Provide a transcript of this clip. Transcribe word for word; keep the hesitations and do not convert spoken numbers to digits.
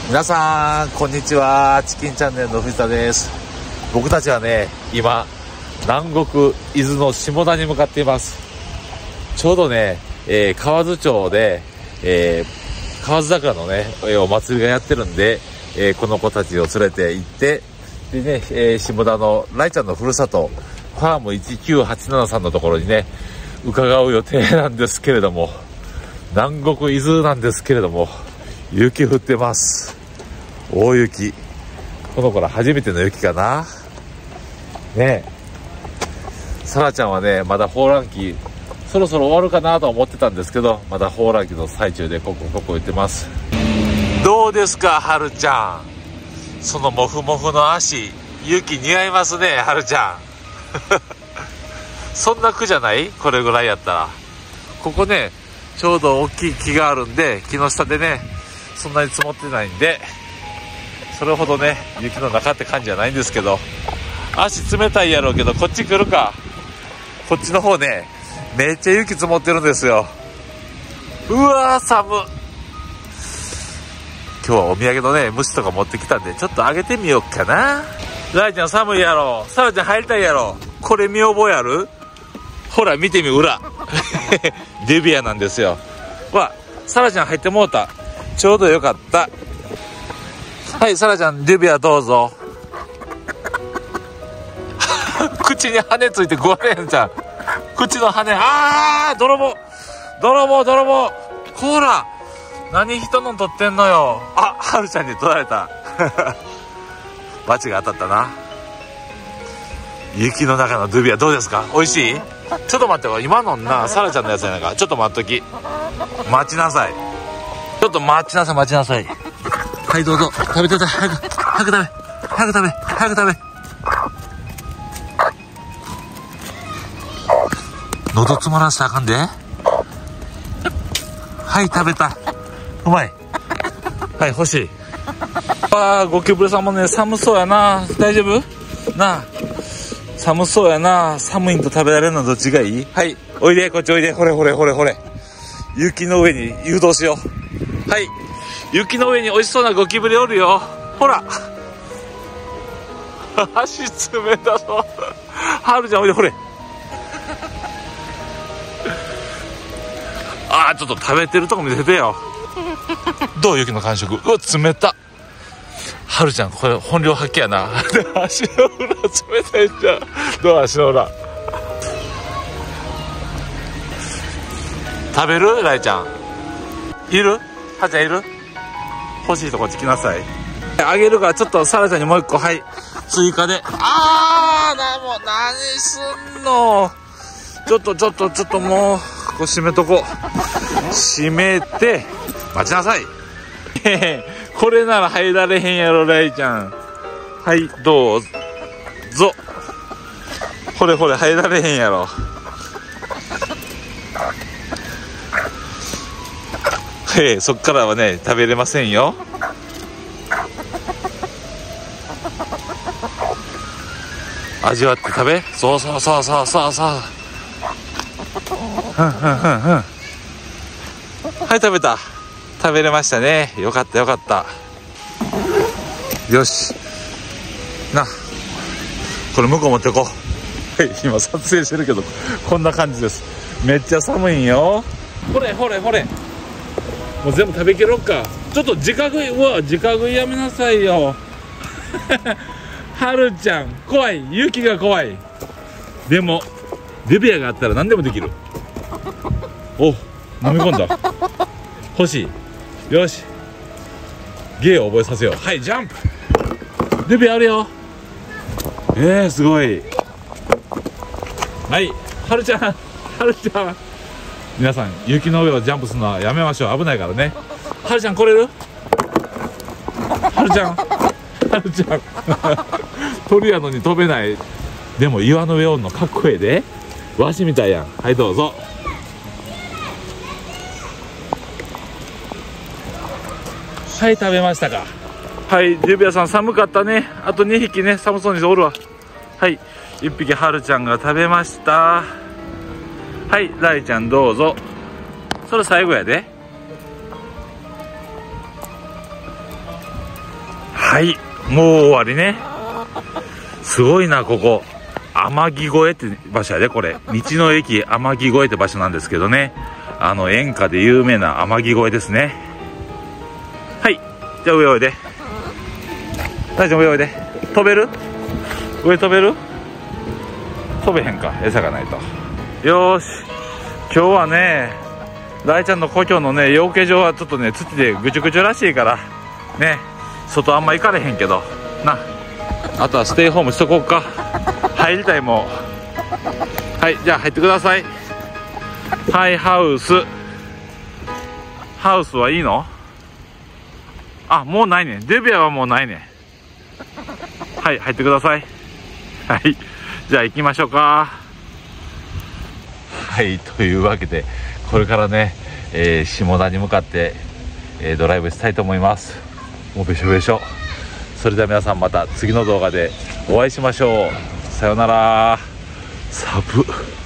皆さんこんにちは。チキンチャンネルの藤田です。僕たちはね、今南国伊豆の下田に向かっています。ちょうどね、えー、河津町で、えー、河津桜のねお祭りがやってるんで、えー、この子たちを連れて行ってでね、えー、下田のライちゃんのふるさとファームいちきゅうはちななさんのところにね伺う予定なんですけれども、南国伊豆なんですけれども雪降ってます。大雪。この頃初めての雪かなねえ。さらちゃんはねまだ放卵期そろそろ終わるかなと思ってたんですけど、まだ放卵期の最中でココココ言ってます。どうですかはるちゃん、そのモフモフの足、雪似合いますねはるちゃんそんな苦じゃない？これぐらいやったら。ここねちょうど大きい木があるんで、木の下でねそんなに積もってないんでそれほどね雪の中って感じじゃないんですけど、足冷たいやろうけどこっち来るか。こっちの方ねめっちゃ雪積もってるんですよ。うわー寒っ。今日はお土産のね虫とか持ってきたんでちょっとあげてみようかな。ライちゃん寒いやろ、サラちゃん入りたいやろ。これ見覚えある？ほら見てみ裏デビアなんですよ。わ、サラちゃん入ってもうた。ちょうどよかった。はい、サラちゃんデビアどうぞ口に羽ついて食われへんじゃん。口の羽、あー泥棒泥棒泥棒。こら何人の取ってんのよ。あ、はるちゃんに取られたバチが当たったな。雪の中のドゥビアどうですか？美味しい？ちょっと待ってよ、今のなサラちゃんのやつやないか。ちょっと待っとき、待ちなさい。ちょっと待ちなさい待ちなさい。はいどうぞ食べてください。早く早く食べ早く食べ早く食べ。喉詰まらせたらあかんで。はい食べた。うまい。はい欲しい。あーゴキブリさんもね寒そうやな。大丈夫なあ、寒そうやな。寒いんと食べられるのどっちがいい？はい、おいでこっちおいで。ほれほれほれほれ。雪の上に誘導しよう。はい、雪の上に美味しそうなゴキブリおるよ。ほら足冷たそうはるちゃんおいでほれ。あーちょっと食べてるとこ見せてよ。どう？雪の感触。うわ冷た。はるちゃんこれ本領発揮やな足の裏冷たいじゃん。どう？足の裏食べる？ライちゃんいる？はるちゃんいる？欲しいとこっち来なさい。あげるからちょっとサラちゃんにもう一個はい追加で。あーなもう何すんの。ちょっとちょっとちょっともうここ閉めとこう。閉めて待ちなさいこれなら入られへんやろライちゃん。はいどうぞ。ほれほれ入られへんやろ。へえ、そっからはね食べれませんよ。味わって食べ。そうそうそうそうそうそう。ふんふんふんふん。はい食べた。食べれましたね。よかったよかった。よしな、これ向こう持ってこう。はい今撮影してるけどこんな感じです。めっちゃ寒いんよ。ほれほれほれ。もう全部食べきろっか。ちょっと直食い。うわ直食いやめなさいよはるちゃん怖い。雪が怖い。でもデビアがあったら何でもできる。お、飲み込んだ欲しい。よし芸を覚えさせよう。はいジャンプ。デビアあるよ。えー、すごい。はい、はるちゃんはるちゃん皆さん雪の上をジャンプするのはやめましょう。危ないからね。はるちゃん来れる？はるちゃんはるちゃん鳥やのに飛べない。でも岩の上おんのかっこええで。わしみたいやん。はいどうぞ。はい食べましたか。はいデビアさん寒かったね。あとにひきね寒そうにしておるわ。はいいっぴきはるちゃんが食べました。はいライちゃんどうぞ。それ最後やで。 はい、もう終わりね。すごいな、ここ天城越えって場所やで。これ道の駅天城越えって場所なんですけどね、あの演歌で有名な天城越えですね。はい、じゃあ上おいで。大ちゃん上おいで。飛べる？上飛べる？飛べへんか、餌がないと。よーし、今日はね大ちゃんの故郷のね養鶏場はちょっとね土でぐちゅぐちゅらしいからね、外あんま行かれへんけどな。あとはステイホームしとこうか。入りたいもう。はい、じゃあ入ってください。はい、ハウスハウスはいいの？あ、もうないね。デビアはもうないね。はい、入ってください。はい、じゃあ行きましょうか。はい、というわけでこれからね、えー、下田に向かって、えー、ドライブしたいと思います。もうべしょべしょ。それでは皆さんまた次の動画でお会いしましょう。さよなら。寒っ。